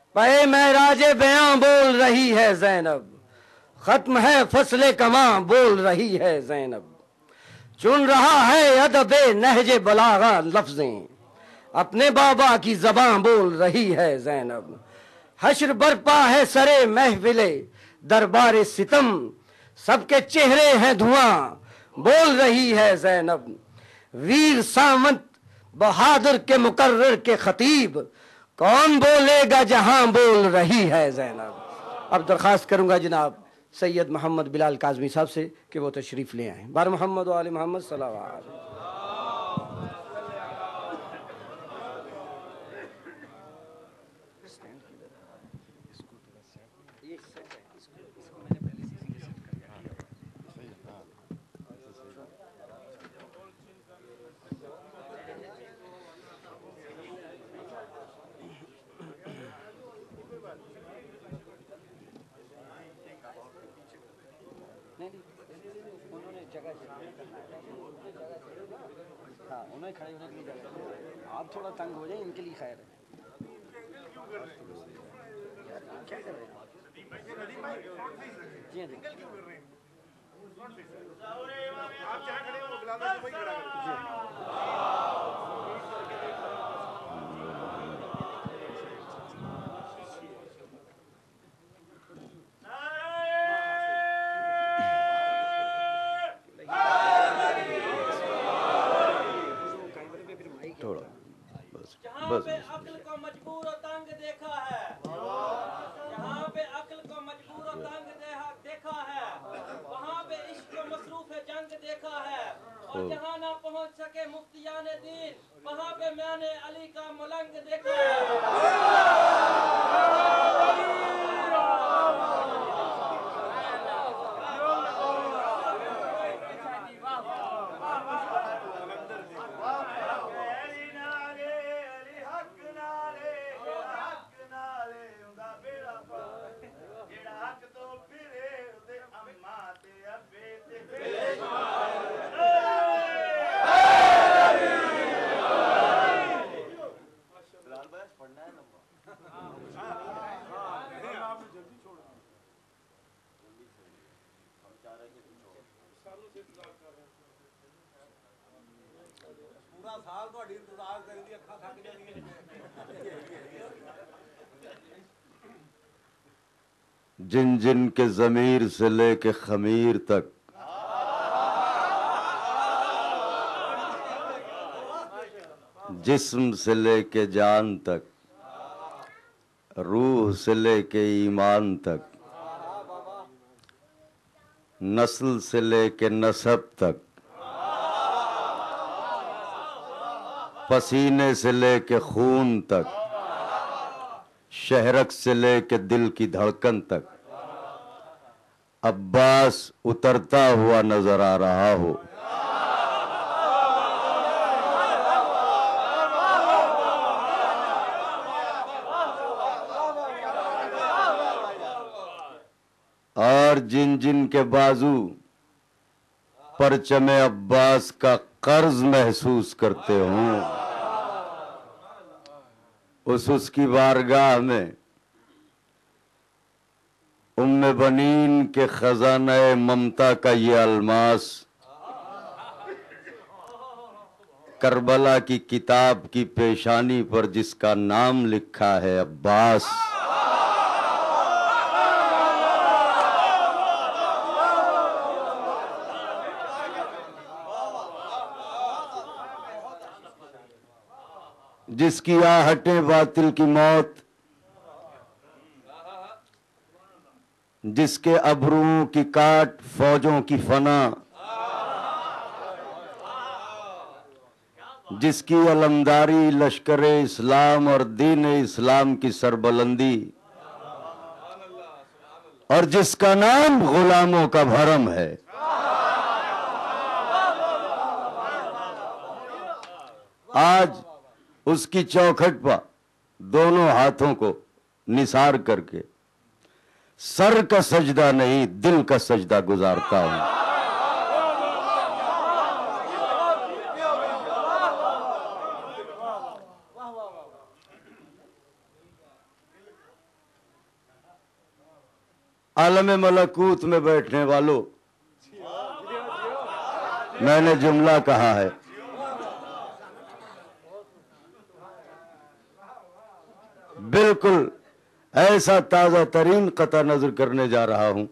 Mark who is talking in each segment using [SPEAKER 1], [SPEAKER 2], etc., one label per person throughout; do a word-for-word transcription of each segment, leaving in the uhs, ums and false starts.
[SPEAKER 1] پے معراج بیاں بول رہی ہے زینب، ختم ہے فصل کماں بول رہی ہے زینب، چن رہا ہے ادب نہج بلاغہ لفظیں، اپنے بابا کی زباں بول رہی ہے زینب، حشر برپا ہے سرے محفل دربار ستم، سب کے چہرے ہیں دھواں بول رہی ہے زینب، ویر سامنت بہادر کے مقرر کے خطیب، کون بولے گا جہاں بول رہی ہے زینب۔ اب درخواست کروں گا جناب سید محمد بلال کاظمی صاحب سے کہ وہ تشریف لے آئیں۔ بار محمد و آل محمد صلی اللہ علیہ وسلم۔ انہوں نے جگہ ہاں انہیں کھڑے ہونے کے لیے جگہ، آپ تھوڑا تنگ ہو جائیں، ان کے لیے خیر ہے۔ کیا کر رہے ہیں؟ جی جی آپ جہاں کھڑے ہو بلا دو، وہی کھڑا کریں۔
[SPEAKER 2] جہاں پہ عقل کو مجبور و تنگ دیکھا ہے، جہاں پہ عقل کو مجبور و تنگ دیکھا ہے، وہاں پہ عشق و مصروف جنگ دیکھا ہے، اور جہاں نہ پہنچ سکے مفتیان دین، وہاں پہ میں نے علی کا ملنگ دیکھا ہے۔
[SPEAKER 3] جن جن کے ضمیر سے لے کے خمیر تک، جسم سے لے کے جان تک، روح سے لے کے ایمان تک، نسل سے لے کے نسب تک، پسینے سے لے کے خون تک، شہرک سے لے کے دل کی دھڑکن تک، عباس اترتا ہوا نظر آ رہا ہو۔ اور جن جن کے بازو پرچم عباس کا قرض محسوس کرتے ہوں، اس اس کی بارگاہ میں ام بنین کے خزانہ ممتا کا یہ الماس، کربلا کی کتاب کی پیشانی پر جس کا نام لکھا ہے عباس، جس کی آہٹیں باطل کی موت، جس کے ابروؤں کی کاٹ فوجوں کی فنا، جس کی علمداری لشکر اسلام اور دین اسلام کی سربلندی، اور جس کا نام غلاموں کا بھرم ہے، آج اس کی چوکھٹ پر دونوں ہاتھوں کو نثار کر کے سر کا سجدہ نہیں دل کا سجدہ گزارتا ہوں۔ आलम मलकूत में बैठने वालों, मैंने जुमला कहा है, बिल्कुल ऐसा ताजा तरीन कता नजर करने जा रहा हूं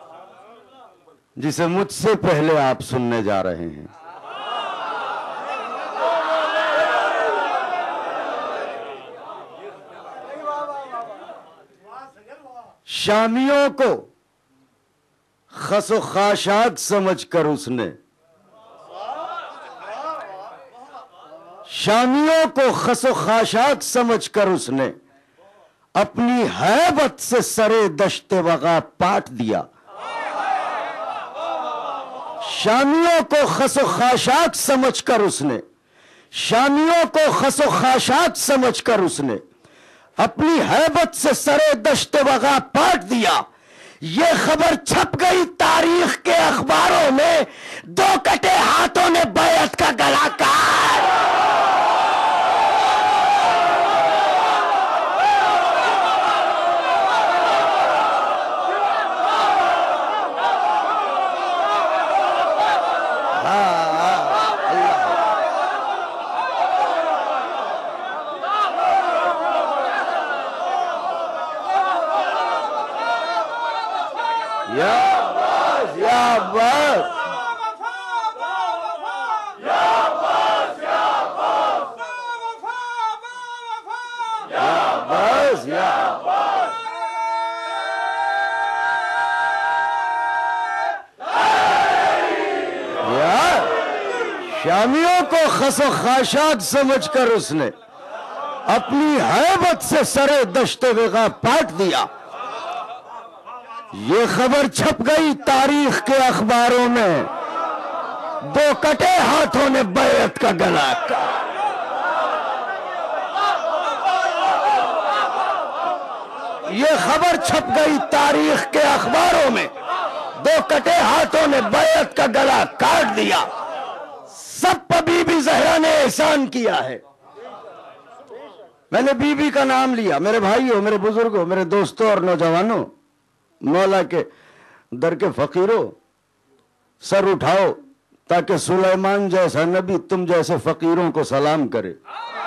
[SPEAKER 3] जिसे मुझसे पहले आप सुनने जा रहे हैं। शामियों को खसो खाशात समझकर उसने शामियों को खसो खाशात समझकर उसने अपनी हैबत से सरे दश्ते वगा पाट दिया। शामियों को खसो खाशात समझकर उसने शामियों को खसो खाशात समझकर उसने अपनी हैबत से सरे दश्ते वगा पाट दिया। ये खबर छप गई तारीख के अखबारों में, दो कटे हाथों ने बैत का गला काट। शामियों को खसो खाशात समझकर उसने अपनी हैबत से सरे दश्ते वगा पाट दिया। ये खबर छप गई तारीख के अखबारों में, दो कटे हाथों ने बैत का गला काटा। ये खबर छप गई तारीख के अखबारों में, दो कटे हाथों ने बैत का गला काट दिया। सब पर बीबी ज़हरा ने एहसान किया है। मैंने बीबी का नाम लिया। मेरे भाइयों, मेरे बुजुर्गों, मेरे दोस्तों और नौजवानों, मौला के दर के फकीरों, सर उठाओ ताकि सुलेमान जैसा नबी तुम जैसे फकीरों को सलाम करे।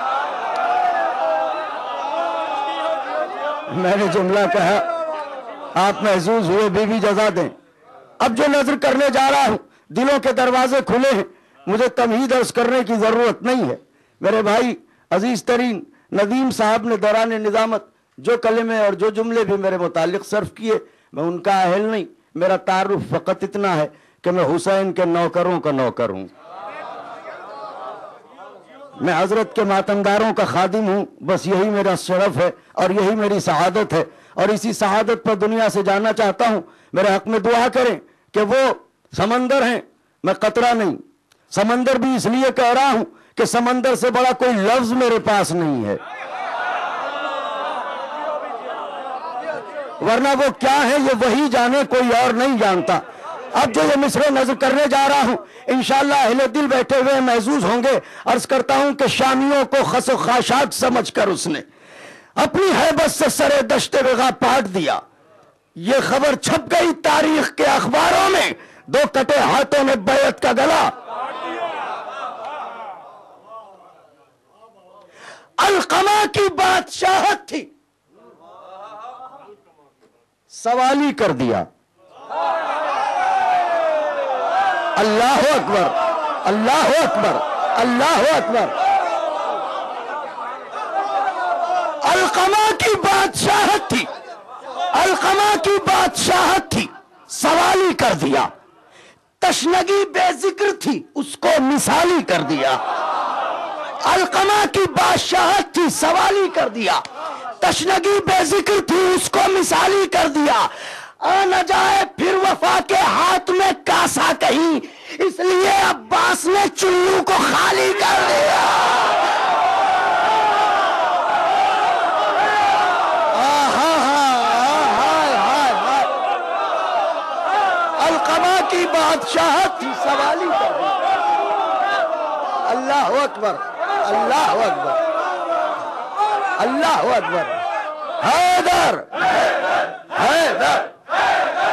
[SPEAKER 3] मैंने जुमला कहा, आप महसूस हुए, बीबी जजा दें। अब जो नजर करने जा रहा हूं, दिलों के दरवाजे खुले हैं, मुझे तमहीद अर्ज करने की जरूरत नहीं है। मेरे भाई अजीज तरीन नदीम साहब ने दौरान निजामत जो कलमे और जो जुमले भी मेरे मुतालिक सर्फ किए, मैं उनका अहल नहीं। मेरा तारुफ फकत इतना है कि मैं हुसैन के नौकरों का नौकर हूं, मैं हजरत के मातमदारों का खादिम हूं। बस यही मेरा शरफ है और यही मेरी सआदत है, और इसी सआदत पर दुनिया से जाना चाहता हूं। मेरे हक में दुआ करें कि वो समंदर हैं, मैं कतरा नहीं। समंदर भी इसलिए कह रहा हूं कि समंदर से बड़ा कोई लफ्ज मेरे पास नहीं है, वरना वो क्या है ये वही जाने, कोई और नहीं जानता। अब जो ये मिसरे नजर करने जा रहा हूं, इंशाअल्लाह अहले दिल बैठे हुए महसूस होंगे। अर्ज करता हूं कि शामियों को खसो खाशात समझकर उसने अपनी हैबत से सरे दश्ते वगा पाट दिया। ये खबर छप गई तारीख के अखबारों में, दो कटे हाथों ने बैत का गला। अलकमा की बादशाहत थी, सवाली कर दिया। अल्लाह अकबर, अल्लाह अकबर, अल्लाह अकबर। अलकमा की बादशाहत थी, अलकमा की बादशाहत थी, सवाली कर दिया। तशनगी बेजिक्र थी, उसको मिसाली कर दिया। अलकमा की बादशाहत थी, सवाली कर दिया। तशनगी बेजिक्र थी, उसको मिसाली कर दिया। आ न जाए फिर वफा के हाथ में कासा कहीं, इसलिए अब्बास ने चुल्लू को खाली कर दिया। अलकमा की बादशाहत थी, सवाली कर दिया। अल्लाह अकबर, अल्लाह अकबर, अल्लाह अकबर। हैदर, हैदर, हैदर।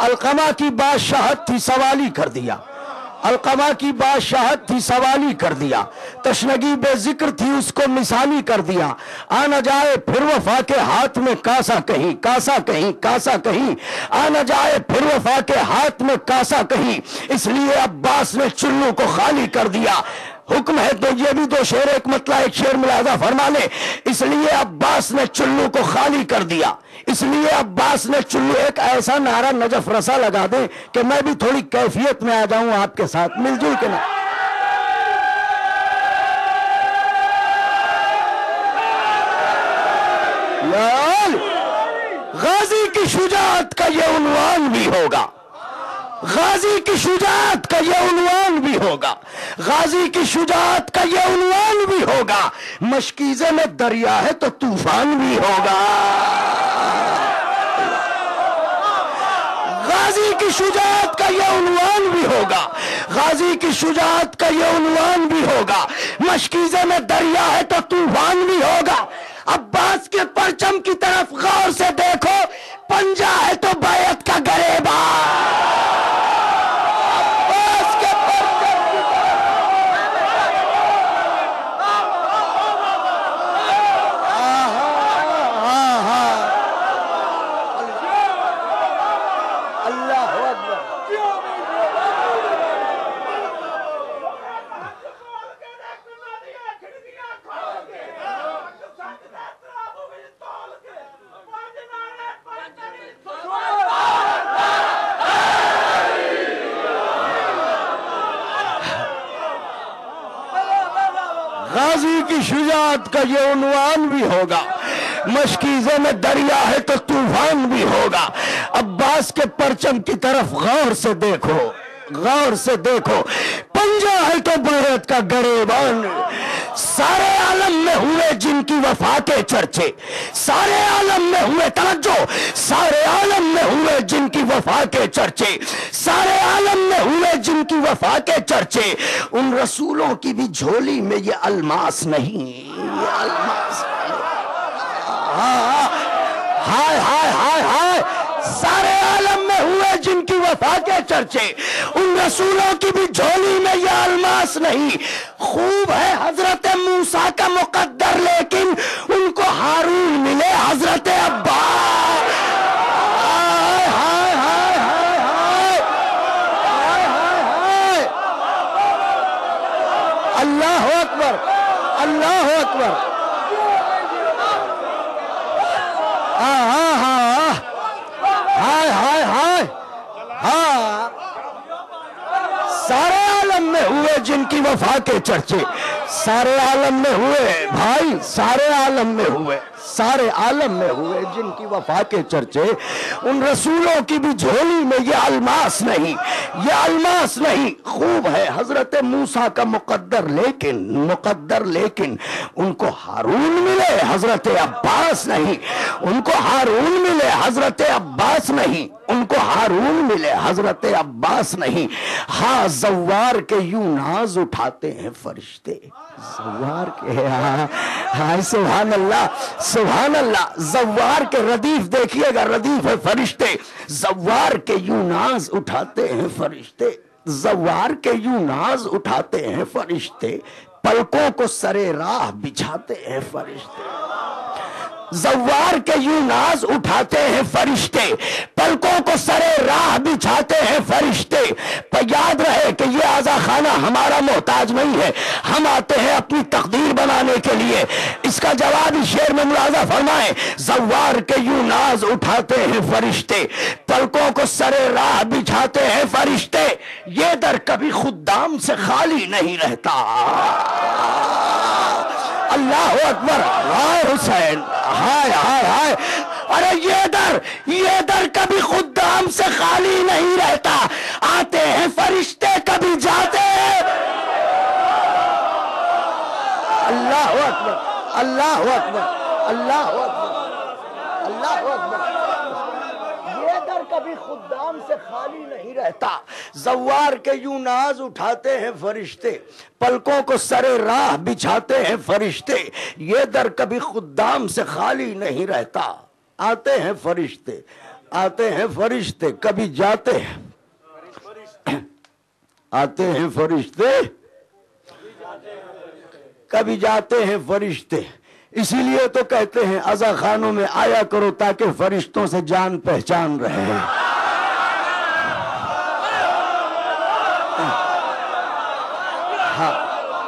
[SPEAKER 4] علقمہ کی بادشاہت تھی سوالی کر دیا، علقمہ کی بادشاہت تھی سوالی کر دیا، تشنگی بے ذکر تھی اس کو مثالی کر دیا، آ نہ جائے پھر وفا کے ہاتھ میں کاسا کہیں، کاسا کہیں، کاسا کہیں، آ نہ جائے پھر وفا کے ہاتھ میں کاسا کہیں، اس لیے عباس نے چلو کو خالی کر دیا۔ حکم ہے تو یہ بھی دو شعر ایک مطلع ایک شعر ملاحظہ فرما لے، اس لیے عباس نے چلو کو خالی کر دیا، اس لیے عباس نے چلو، ایک ایسا نعرہ نجف رسا لگا دیں کہ میں بھی تھوڑی کیفیت میں آ جاؤں آپ کے ساتھ مل جل کے نا۔ غازی کی شجاعت کا یہ عنوان بھی ہوگا، غازی کی شجاعت کا یہ عنوان بھی ہوگا، غازی کی شجاعت کا یہ عنوان بھی ہوگا، مشکیزے میں دریا ہے تو طوفان بھی ہوگا، غازی کی شجاعت کا یہ عنوان بھی ہوگا، غازی کی شجاعت کا یہ عنوان بھی ہوگا، مشکیزے میں دریا ہے تو طوفان بھی ہوگا۔ عباس کے پرچم کی طرف غور سے دیکھو، پنجہ ہے تو بیعت کا گریبان، عباس کے پرچم کی اللہ اکبر۔ غازی کی شجاعت کا یہ عنوان بھی ہوگا، مشکیزے میں دریا ہے تو طوفان بھی ہوگا۔ عباس کے پرچم کی طرف غور سے دیکھو، غور سے دیکھو، پنجہ ہے تو بیعت کا گریبان، سارے عالم میں ہوئے جن کی وفا کے چرچے، سارے عالم میں ہوئے، توجہ، سارے عالم میں ہوئے جن کی وفا کے چرچے، سارے عالم میں ہوئے جن کی وفا کے چرچے، ان رسولوں کی بھی جھولی میں یہ الماس نہیں، یہ الماس نہیں۔ ہائے ہائے ہائے ہائے، سارے عالم میں ہوئے جن کی وفا کے چرچے، ان رسولوں کی بھی جھولی میں یہ الماس نہیں۔ خوب ہے حضرت موسیٰ کا مقدر لیکن ان کو ہارون ملے حضرت عباس۔ ہائے ہائے ہائے ہائے ہائے ہائے ہائے، اللہ اکبر، اللہ اکبر۔ ہاں ہاں ہاں ہائے ہائے ہائے ہاں، سارے عالم میں ہوئے جن کی وفا کے چرچے، سارے عالم میں ہوئے بھائی، سارے عالم میں ہوئے، سارے عالم میں ہوئے جن کی وفا کے چرچے، ان رسولوں کی بھی جھولی میں یہ الماس نہیں، یہ الماس نہیں۔ خوب ہے حضرت موسیٰ کا مقدر لیکن مقدر لیکن ان کو ہارون ملے حضرت عباس نہیں، ان کو ہارون ملے حضرت عباس نہیں، ان کو ہارون ملے حضرت عباس نہیں۔ ہاں زوار کے یوں ناز اٹھاتے ہیں فرشتے، زوار کے، ہاں ہاں سبحان اللہ سبحان اللہ، زوار کے ردیف دیکھیے گا، ردیف ہے فرشتے، زوار کے یوں ناز اٹھاتے ہیں فرشتے، زوار کے یوں ناز اٹھاتے ہیں فرشتے، پلکوں کو سرے راہ بچھاتے ہیں فرشتے، زوار کے یوں ناز اٹھاتے ہیں فرشتے، پلکوں کو سرے راہ بچھاتے ہیں فرشتے۔ پر یاد رہے کہ یہ آزا خانہ ہمارا محتاج نہیں ہے، ہم آتے ہیں اپنی تقدیر بنانے کے لیے۔ اس کا جواب اس شعر میں ملاحظہ فرمائیں، زوار کے یوں ناز اٹھاتے ہیں فرشتے، پلکوں کو سرے راہ بچھاتے ہیں فرشتے، یہ در کبھی خدام سے خالی نہیں رہتا۔ اللہ اکبر، ہائے حسین، ہائے ہائے ہائے، ارے یہ در یہ در کبھی خدام سے خالی نہیں رہتا، آتے ہیں فرشتے کبھی جاتے ہیں۔ اللہ اکبر، اللہ اکبر، اللہ اکبر، اللہ اکبر، یہ در کبھی خدام سے خالی نہیں رہتا، زوار کے یوں ناز اٹھاتے ہیں فرشتے، پلکوں کو سرے راہ بچھاتے ہیں فرشتے، یہ در کبھی خدام سے خالی نہیں رہتا، آتے ہیں فرشتے، آتے ہیں فرشتے کبھی جاتے ہیں، آتے ہیں فرشتے کبھی جاتے ہیں فرشتے، اسی لیے تو کہتے ہیں عزا خانوں میں آیا کرو تاکہ فرشتوں سے جان پہچان رہے۔ ہاں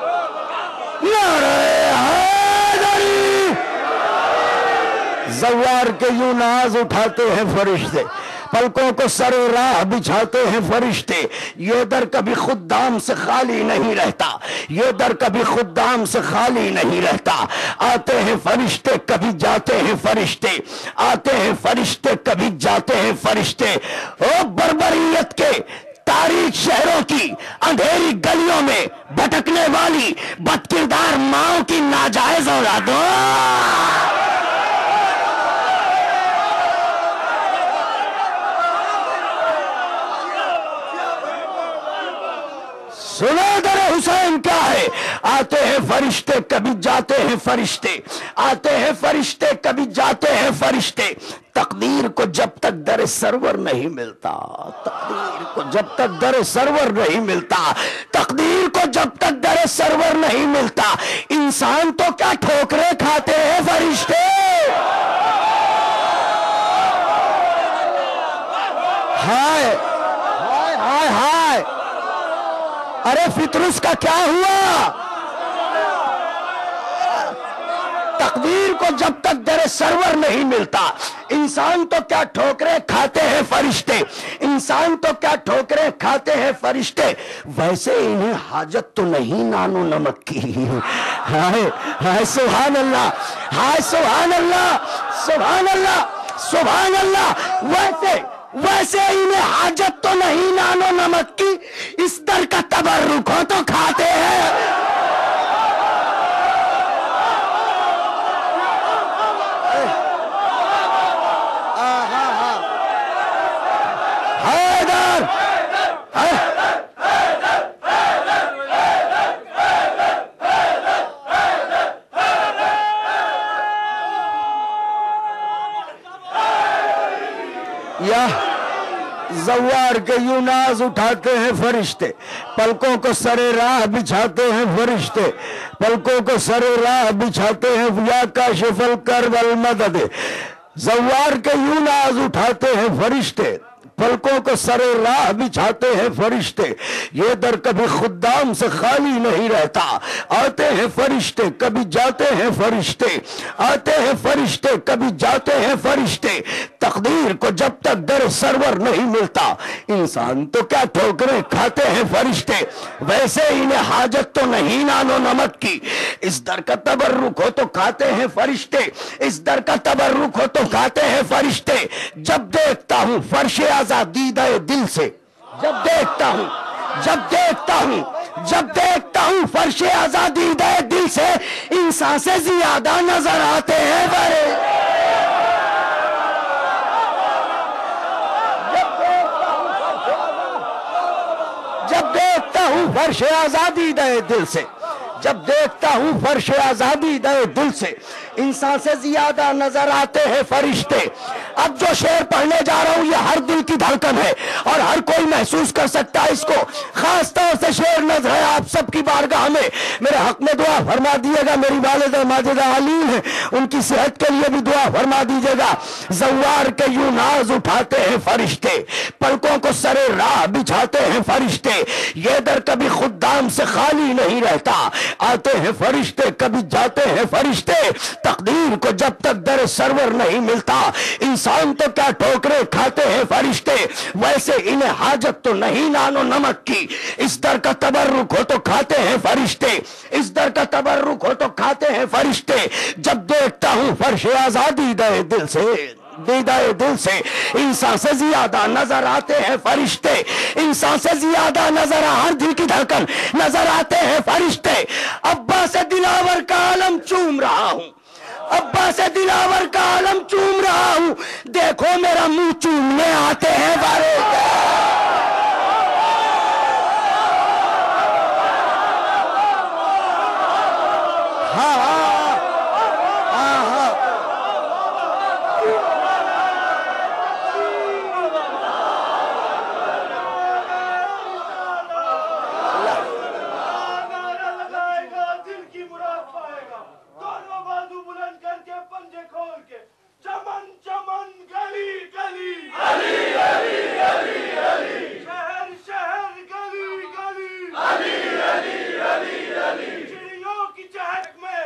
[SPEAKER 4] زوار کے یوں ناز اٹھاتے ہیں فرشتے، پلکوں کو سر راہ بچھاتے ہیں فرشتے، یہ در کبھی خدام سے خالی نہیں رہتا، یہ در کبھی خدام سے خالی نہیں رہتا، آتے ہیں فرشتے کبھی جاتے ہیں فرشتے، آتے ہیں فرشتے کبھی جاتے ہیں فرشتے۔ او بربریت کے تاریخ شہروں کی اندھیری گلیوں میں بھٹکنے والی بد کردار ماؤں کی ناجائز اولادوں، سنو در حسین کیا ہے، آتے ہیں فرشتے کبھی جاتے ہیں فرشتے، آتے ہیں فرشتے کبھی جاتے ہیں فرشتے، تقدیر کو جب تک در سرور نہیں ملتا، تقدیر کو جب تک در سرور نہیں ملتا، تقدیر کو جب تک در سرور نہیں ملتا، انسان تو کیا ٹھوکریں کھاتے ہیں فرشتے۔ ہائے ہائے ہائے ہائے، ارے فطرس کا کیا ہوا؟ تقدیر کو جب تک در سرور نہیں ملتا، انسان تو کیا ٹھوکریں کھاتے ہیں فرشتے، انسان تو کیا ٹھوکریں کھاتے ہیں فرشتے، ویسے انہیں حاجت تو نہیں نان و نمک کی۔ ہائے ہائے سبحان اللہ، ہائے سبحان اللہ، سبحان اللہ، سبحان اللہ، ویسے ویسے انہیں حاجت تو نہیں نان و نمک کی، اس در کا تبرک ہو تو کھاتے ہیں۔ حیدر یا زوار کے یوں ناز اٹھاتے ہیں فرشتے، پلکوں کو سر راہ بچھاتے ہیں فرشتے، پلکوں کو سر راہ بچھاتے ہیں، یا کاشف الکرب المدد، زوار کے یوں ناز اٹھاتے ہیں فرشتے، پلکوں کو سر راہ بچھاتے ہیں فرشتے، یہ در کبھی خدام سے خالی نہیں رہتا، آتے ہیں فرشتے کبھی جاتے ہیں فرشتے، آتے ہیں فرشتے کبھی جاتے ہیں فرشتے، تقدیر کو جب تک در سرور نہیں ملتا، انسان تو کیا ٹھوکریں کھاتے ہیں فرشتے، ویسے انہیں حاجت تو نہیں نان و نمک کی، اس در کا تبرک ہو تو کھاتے ہیں فرشتے، اس در کا تبرک ہو تو کھاتے ہیں فرشتے، جب دیکھتا ہوں فرش آزادیدہ دل سے، جب دیکھتا ہوں جب دیکھتا ہوں جب دیکھتا ہوں فرش آزادیدہ دل سے، انسان سے زیادہ نظر آتے ہیں بڑے، جب دیکھتا ہوں فرش آزادیدہ دل سے، جب دیکھتا ہوں فرش آزادیدہ دل سے، انسان سے زیادہ نظر آتے ہیں فرشتے۔ اب جو شعر پڑھنے جا رہا ہوں یہ ہر دل کی دھڑکن ہے اور ہر کوئی محسوس کر سکتا ہے اس کو، خاص طور سے شعر نظر ہے آپ سب کی بارگاہ میں، میرے حق میں دعا فرما دیے گا، میری والدہ ماجدہ علیم ہے، ان کی صحت کے لیے بھی دعا فرما دیجیے گا۔ زوار کے یوں ناز اٹھاتے ہیں فرشتے، پلکوں کو سر راہ بچھاتے ہیں فرشتے، یہ در کبھی خدام سے خالی نہیں رہتا، آتے ہیں فرشتے کبھی جاتے ہیں فرشتے، تقدیر کو جب تک در سرور نہیں ملتا، انسان تو کیا ٹھوکریں کھاتے ہیں فرشتے، ویسے انہیں حاجت تو نہیں نان و نمک کی، اس در کا تبرک ہو تو کھاتے ہیں فرشتے، اس در کا تبرک ہو تو کھاتے ہیں فرشتے، جب دیکھتا ہوں فرش آزادی دے دل سے، دیدہ دل سے، انسان سے زیادہ نظر آتے ہیں فرشتے، انسان سے زیادہ نظر ہر دل کی دھڑکن نظر آتے ہیں فرشتے۔ ابا سے دلاور کا عالم چوم رہا ہوں، ابا سے دلاور کا عالم چوم رہا ہوں، دیکھو میرا منہ چومنے آتے ہیں بارے ہاں ہاں ہاں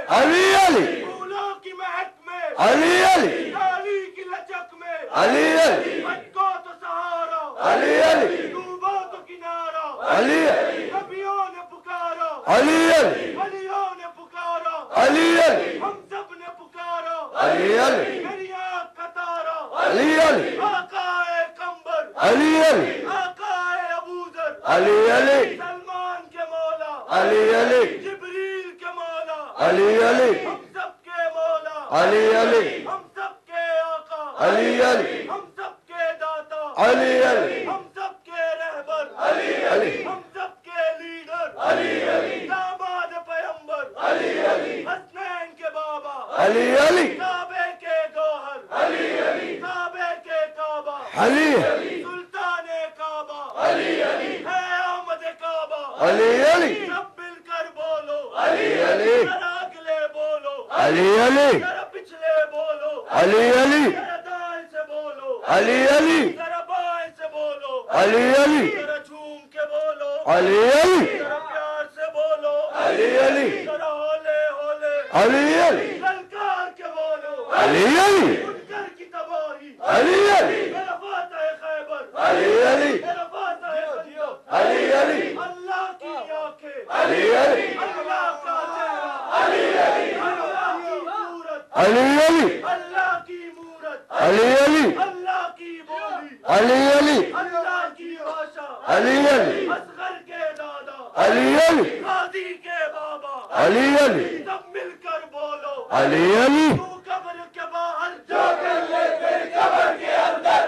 [SPEAKER 3] علی علی
[SPEAKER 5] پھولوں کی مہک میں
[SPEAKER 3] علی علی
[SPEAKER 5] ڈالی کی لچک میں
[SPEAKER 3] علی علی
[SPEAKER 5] بچ کو تو سہارا
[SPEAKER 3] علی علی
[SPEAKER 5] ڈوبو تو کنارا
[SPEAKER 3] علی علی
[SPEAKER 5] نبیوں نے پکارا
[SPEAKER 3] علی علی
[SPEAKER 5] ولیوں نے پکارا
[SPEAKER 3] علی علی
[SPEAKER 5] ہم سب نے پکارا
[SPEAKER 3] علی علی
[SPEAKER 5] میری آنکھ کا تارا
[SPEAKER 3] علی علی
[SPEAKER 5] آقائے کمبر
[SPEAKER 3] علی علی
[SPEAKER 5] آقائے ابوذر
[SPEAKER 3] علی علی
[SPEAKER 5] سلمان کے مولا
[SPEAKER 3] علی علی
[SPEAKER 5] جبریل کے مولا
[SPEAKER 3] علی علی
[SPEAKER 5] ہم سب کے مولا
[SPEAKER 3] علی علی
[SPEAKER 5] ہم سب کے آقا
[SPEAKER 3] علی علی
[SPEAKER 5] ہم سب کے داتا
[SPEAKER 3] علی علی
[SPEAKER 5] ہم سب کے رہبر
[SPEAKER 3] علی علی
[SPEAKER 5] ہم سب کے لیڈر
[SPEAKER 3] علی علی
[SPEAKER 5] داماد پیمبر
[SPEAKER 3] علی علی
[SPEAKER 5] حسنین کے بابا
[SPEAKER 3] علی علی
[SPEAKER 5] کعبے کے گوہر
[SPEAKER 3] علی علی
[SPEAKER 5] کعبے کے کعبہ
[SPEAKER 3] علی
[SPEAKER 5] سلطان کعبہ
[SPEAKER 3] علی علی
[SPEAKER 5] ہے آمد کعبہ
[SPEAKER 3] علی علی
[SPEAKER 5] سب مل کر بولو
[SPEAKER 3] علی علی
[SPEAKER 5] ذرا اگلے بولو
[SPEAKER 3] علی علی
[SPEAKER 5] ذرا پچھلے بولو
[SPEAKER 3] علی علی
[SPEAKER 5] ذرا دائیں سے بولو
[SPEAKER 3] علی علی
[SPEAKER 5] ذرا بائیں سے بولو
[SPEAKER 3] علی علی
[SPEAKER 5] ذرا جھوم کے بولو
[SPEAKER 3] علی علی
[SPEAKER 5] ذرا پیار سے بولو
[SPEAKER 3] علی علی
[SPEAKER 5] ذرا ہولے ہولے
[SPEAKER 3] علی علی
[SPEAKER 5] للکار کے بولو
[SPEAKER 3] علی علی
[SPEAKER 5] منکر کی تباہی
[SPEAKER 3] علی علی
[SPEAKER 5] ذرا فاتح خیبر
[SPEAKER 3] علی علی
[SPEAKER 5] ذرا فاتح خندق
[SPEAKER 3] علی علی
[SPEAKER 5] اللہ کی آنکھیں
[SPEAKER 3] علی علی
[SPEAKER 5] اللہ کا چہرہ علی علی اللہ کی صورت
[SPEAKER 3] علی علی
[SPEAKER 5] اللہ کی مورت
[SPEAKER 3] علی علی
[SPEAKER 5] اللہ کی بولی
[SPEAKER 3] علی علی
[SPEAKER 5] اللہ کی بھاشا
[SPEAKER 3] علی علی
[SPEAKER 5] اصغر کے دادا
[SPEAKER 3] علی علی
[SPEAKER 5] قاضی کے بابا
[SPEAKER 3] علی علی
[SPEAKER 5] سب مل کر بولو
[SPEAKER 3] علی علی
[SPEAKER 5] تو قبر کے باہر جو کر لے تیری قبر کے اندر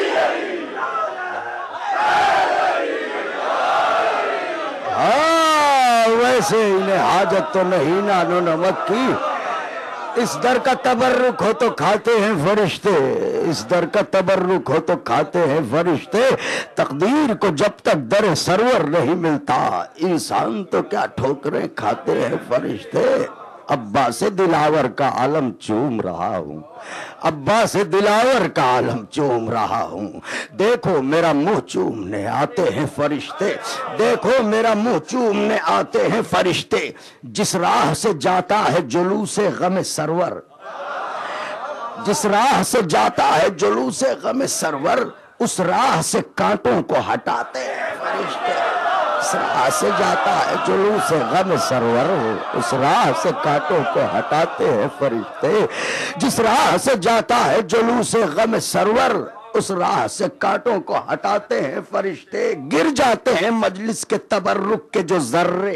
[SPEAKER 3] ہاں ویسے انہیں حاجت تو نہیں نانو نمک کی اس در کا تبرک ہو تو کھاتے ہیں فرشتے اس در کا تبرک ہو تو کھاتے ہیں فرشتے تقدیر کو جب تک در سرور نہیں ملتا انسان تو کیا ٹھوکریں کھاتے ہیں فرشتے عباس دلاور کا عالم چوم رہا ہوں عباس دلاور کا عالم چوم رہا ہوں دیکھو میرا منہ چومنے آتے ہیں فرشتے دیکھو میرا منہ چومنے آتے ہیں فرشتے جس راہ سے جاتا ہے جلوس غم سرور جس راہ سے جاتا ہے جلوس غم سرور اس راہ سے کانٹوں کو ہٹاتے ہیں فرشتے اس راہ سے جاتا ہے جلوس غم سرور اس راہ سے کانٹوں کو ہٹاتے ہیں فرشتے جس راہ سے جاتا ہے جلوس غم سرور اس راہ سے کانٹوں کو ہٹاتے ہیں فرشتے گر جاتے ہیں مجلس کے تبرک کے جو ذرے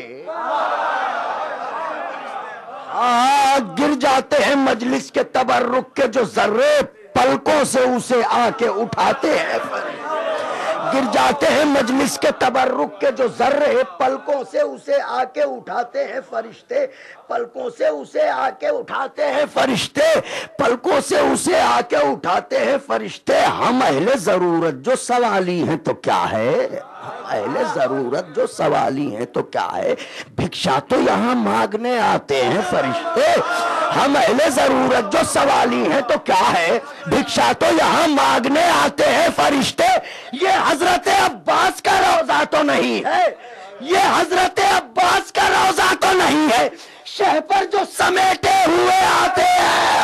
[SPEAKER 3] آہ گر جاتے ہیں مجلس کے تبرک کے جو ذرے پلکوں سے اسے آ کے اٹھاتے ہیں فرشتے گر جاتے ہیں مجلس کے تبرک کے جو ذرے پلکوں سے اسے آ کے اٹھاتے ہیں فرشتے پلکوں سے اسے آ کے اٹھاتے ہیں فرشتے پلکوں سے اسے آ کے اٹھاتے ہیں فرشتے ہم اہل ضرورت جو سوالی ہیں تو کیا ہے ہم اہل ضرورت جو سوالی ہیں تو کیا ہے بھکشا تو یہاں مانگنے آتے ہیں فرشتے ہم اہل ضرورت جو سوالی ہیں تو کیا ہے بھکشا تو یہاں مانگنے آتے ہیں فرشتے یہ حضرت عباس کا روضہ تو نہیں ہے یہ حضرت عباس کا روضہ تو نہیں ہے شہ پر جو سمیٹے ہوئے آتے ہیں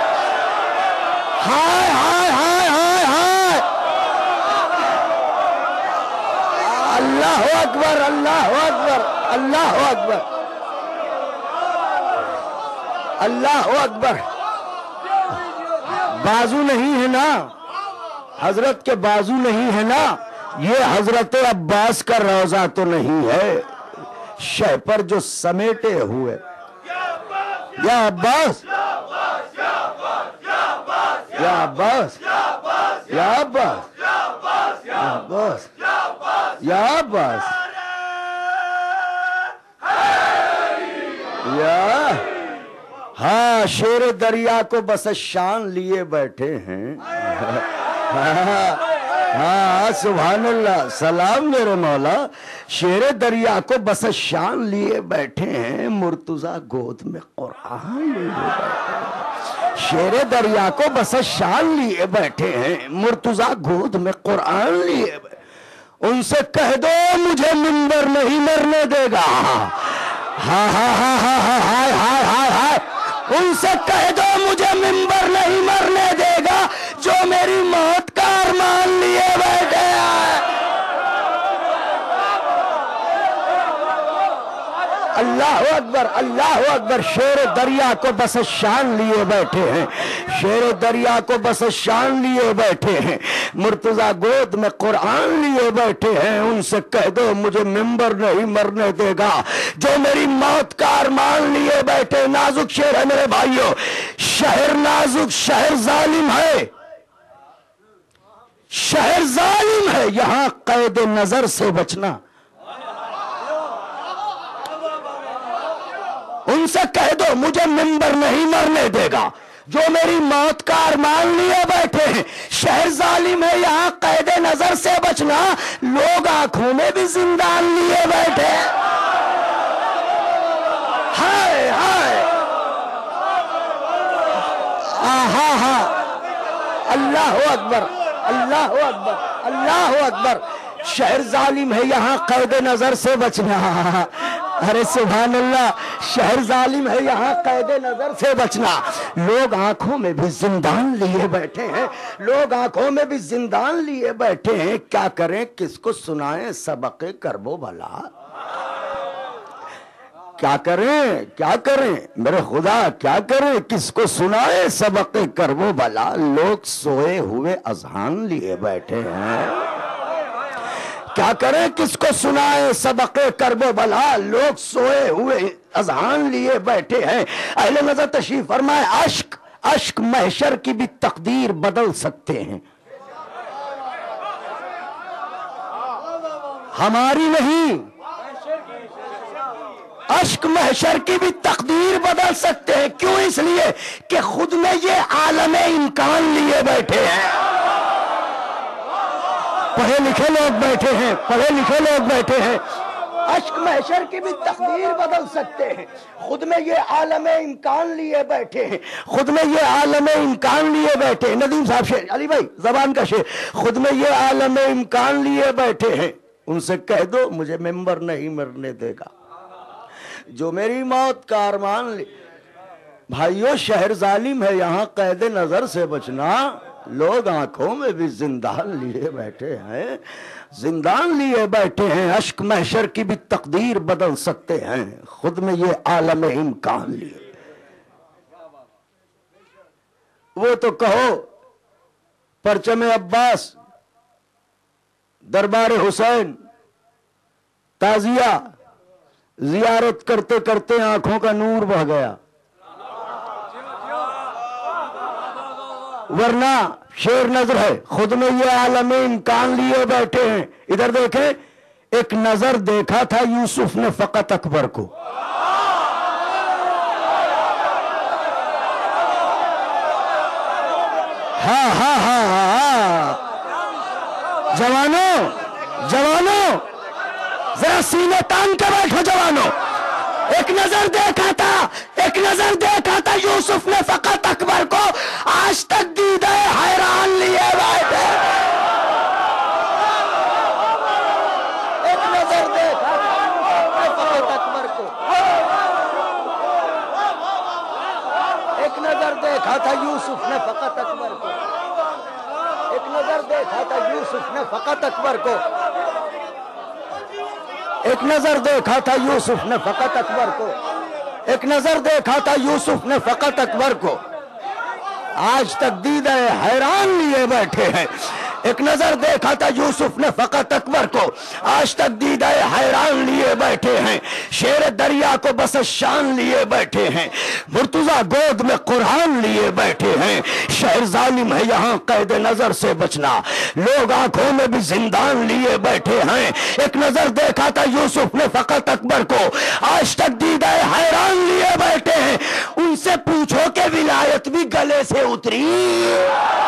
[SPEAKER 3] ہائے ہائے ہائے ہائے ہائے اللہ اکبر اللہ اکبر اللہ اکبر اللہ اکبر بازو نہیں ہے نا حضرت کے بازو نہیں ہے نا یہ حضرت عباس کا روضہ تو نہیں ہے شہ پر جو سمیٹے ہوئے یا عباس یا عباس یا عباس یا عباس یا عباس یا ہاں شیر دریا کو بس شان لیے بیٹھے ہیں ہاں سبحان اللہ سلام میرے مولا شیر دریا کو بس شان لیے بیٹھے ہیں مرتضیٰ گود میں قرآن لیے بیٹھے ہیں شیر دریا کو بس شان لیے بیٹھے ہیں مرتضیٰ گود میں قرآن لیے بیٹھے ان سے کہہ دو مجھے منبر نہیں مرنے دے گا ہاں ہاں ہاں ہاں ہاں ہائے ہائے ہائے ہائے
[SPEAKER 4] سے کہہ دو مجھے منبر نہیں مرنے دے گا جو میری موت کا ارمان لیے بیٹھے ہیں۔ اللہ اکبر، اللہ اکبر۔ شیر دریا کو بس شان لیے بیٹھے ہیں، شیر دریا کو بس شان لیے بیٹھے ہیں، مرتضی گود میں قرآن لیے بیٹھے ہیں۔ ان سے کہہ دو مجھے منبر نہیں مرنے دے گا جو میری موت کا ارمان لیے بیٹھے۔ نازک شیر ہے میرے بھائیوں، شہر نازک، شہر ظالم ہے، شہر ظالم ہے، یہاں قید نظر سے بچنا۔ ان سے کہہ دو مجھے منبر نہیں مرنے دے گا جو میری موت کا ارمان لیے بیٹھے ہیں، شہر ظالم ہے، یہاں قید نظر سے بچنا، لوگ آنکھوں میں بھی زندان لیے بیٹھے۔ ہائے ہائے، آہا ہاں، اللہ اکبر، اللہ اکبر، اللہ اکبر۔ شہر ظالم ہے، یہاں قید نظر سے بچنا۔ ارے سبحان اللہ، شہر ظالم ہے، یہاں قید نظر سے بچنا، لوگ آنکھوں میں بھی زندان لیے بیٹھے ہیں، لوگ آنکھوں میں بھی زندان لیے بیٹھے ہیں۔ کیا کریں، کس کو سنائیں سبق کرب و بلا؟ کیا کریں، کیا کریں میرے خدا، کیا کریں، کس کو سنائیں سبق کرب و بلا؟ لوگ سوئے ہوئے اذہان لیے بیٹھے ہیں۔ کیا کریں، کس کو سنائے سبق کرب و بلا؟ لوگ سوئے ہوئے اذہان لیے بیٹھے ہیں۔ اہل نظر تشریف فرمائے، اشک اشک محشر کی بھی تقدیر بدل سکتے ہیں، ہماری نہیں۔ اشک محشر کی بھی تقدیر بدل سکتے ہیں، کیوں؟ اس لیے کہ خود میں یہ عالم امکان لیے بیٹھے ہیں۔ پڑھے لکھے لوگ بیٹھے ہیں، پڑھے لکھے لوگ بیٹھے ہیں، اشک محشر کی بھی تقدیر بدل سکتے ہیں، خود میں یہ عالم امکان لیے بیٹھے ہیں، خود میں یہ عالم امکان لیے بیٹھے ہیں۔ ندیم صاحب شیر، علی بھائی زبان کا شیر، خود میں یہ عالم امکان لیے بیٹھے ہیں۔ ان سے کہہ دو مجھے منبر نہیں مرنے دے گا جو میری موت کا ارمان لی۔ بھائیو، شہر ظالم ہے، یہاں قید نظر سے بچنا، لوگ آنکھوں میں بھی زندان لیے بیٹھے ہیں، زندان لیے بیٹھے ہیں، اشک محشر کی بھی تقدیر بدل سکتے ہیں، خود میں یہ عالم امکان لیے۔ وہ تو کہو پرچم عباس، دربار حسین، تعزیہ، زیارت کرتے کرتے آنکھوں کا نور بہہ گیا، ورنہ شیر نظر ہے، خود میں یہ عالم امکان لیے بیٹھے ہیں۔ ادھر دیکھیں، ایک نظر دیکھا تھا یوسف نے فقط اکبر کو، ہاں ہاں ہاں ہاں، جوانوں جوانوں ذرا سینے تان کے بیٹھو جوانوں، ایک نظر دیکھا تھا، ایک نظر دیکھا تھا یوسف نے فقط اکبر کو، آج تک دیدہ حیران لیے بیٹھے۔ ایک نظر دیکھا تھا فقط اکبر کو، ایک نظر دیکھا تھا یوسف نے فقط اکبر کو، ایک نظر دیکھا تھا یوسف نے فقط اکبر کو، ایک نظر دیکھا تھا یوسف نے فقط اکبر کو، ایک نظر دیکھا تھا یوسف نے فقط اکبر کو، آج تک دیدہ حیران لیے بیٹھے ہیں۔ ایک نظر دیکھا تھا یوسف نے فقط اکبر کو، آج تک دیدہ حیران لیے بیٹھے ہیں، شیر دریا کو بس شان لیے بیٹھے ہیں، مرتضی گود میں قرآن لیے بیٹھے ہیں، شہر ظالم ہے، یہاں قید نظر سے بچنا، لوگ آنکھوں میں بھی زندان لیے بیٹھے ہیں۔ ایک نظر دیکھا تھا یوسف نے فقط اکبر کو، آج تک دیدہ حیران لیے بیٹھے ہیں، ان سے پوچھو کہ ولایت بھی گلے سے اتری۔